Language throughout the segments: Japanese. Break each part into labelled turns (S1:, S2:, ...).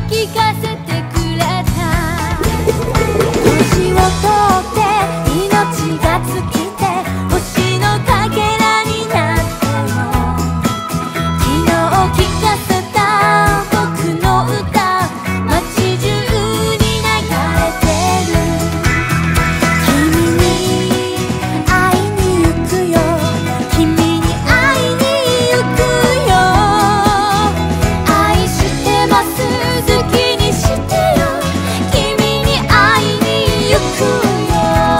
S1: 聞かせてくれた。年を取って命が尽きて星のかけらになっても、昨日聞かせた僕の歌街中に流れてる。君に会いに行くよ、君に会いに行くよ。愛してます、好きにしてよ、君に会いに行くよ。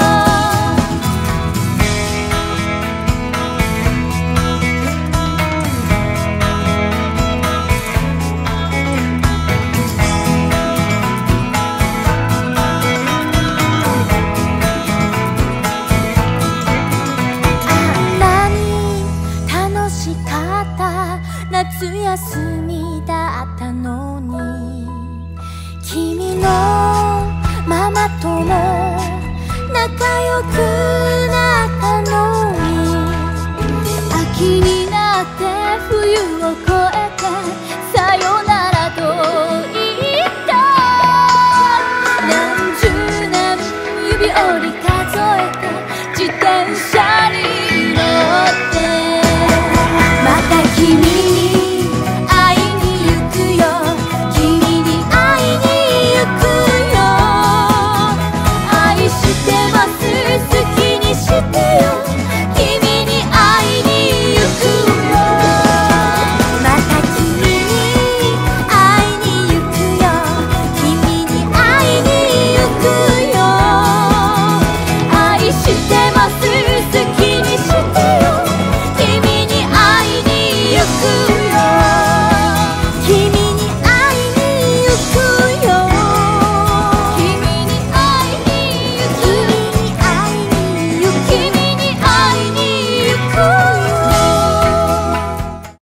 S1: あんなに楽しかった夏休みだったのに、君のママとも仲良くなったのに、秋になって冬を越えて